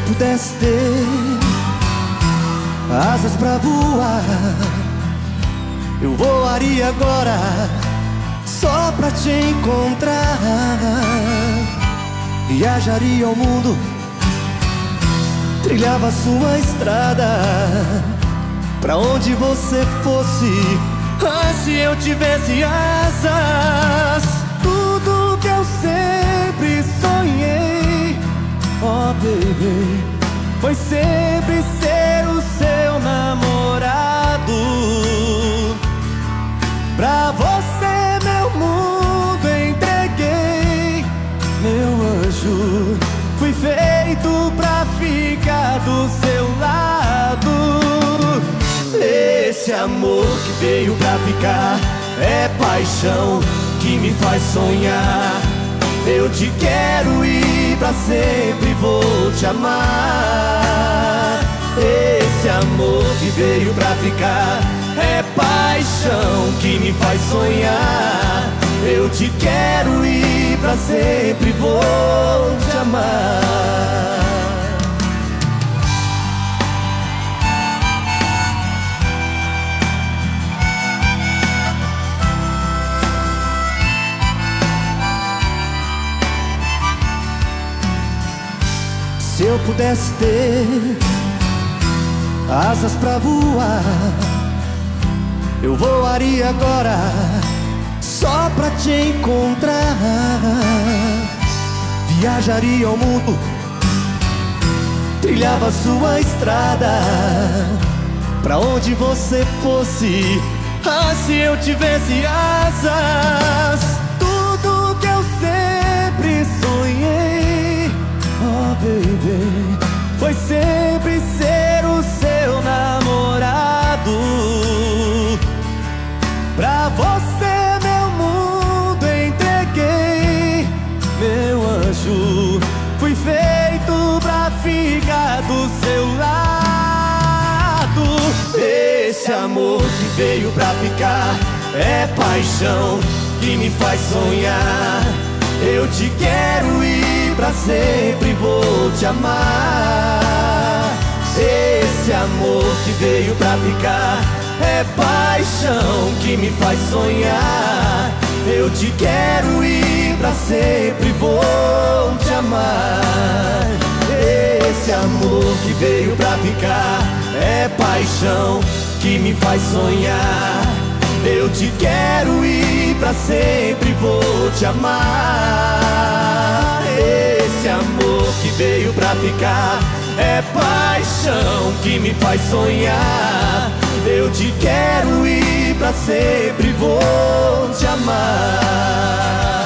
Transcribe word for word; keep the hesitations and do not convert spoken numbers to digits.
pudesse ter asas pra voar, eu voaria agora só pra te encontrar. Viajaria ao mundo, trilhava sua estrada, pra onde você fosse, ah, se eu tivesse asas. Tudo que eu sempre sonhei, oh baby, foi sempre ser o seu namorado. Pra você meu mundo entreguei, meu anjo, fui feito pra ficar do seu lado. Esse amor que veio pra ficar é paixão que me faz sonhar. Eu te quero e pra sempre vou te amar. Esse amor que veio pra ficar é paixão que me faz sonhar. Eu te quero e pra sempre vou te amar. Se eu pudesse ter asas pra voar, eu voaria agora só pra te encontrar. Viajaria ao mundo, trilhava sua estrada, pra onde você fosse, ah, se eu tivesse asas. Tudo que eu sempre sonhei, oh baby, foi sempre ser o seu namorado. Pra você meu mundo entreguei, meu anjo, fui feito pra ficar do seu lado. Esse amor que veio pra ficar é paixão que me faz sonhar. Eu te quero e pra sempre vou te amar. Esse amor que veio pra ficar é paixão que me faz sonhar. Eu te quero e pra sempre vou te amar. Esse amor que veio pra ficar é paixão que me faz sonhar. Eu te quero e pra sempre vou te amar. Esse amor que veio pra ficar é paixão que me faz sonhar. Eu te quero e pra sempre vou te amar.